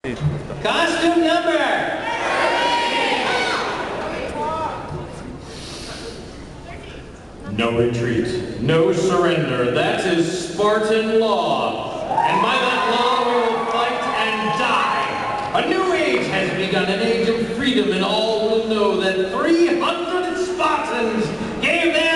Costume number! No retreat, no surrender. That is Spartan law. And by that law we will fight and die. A new age has begun, an age of freedom, and all will know that 300 Spartans gave their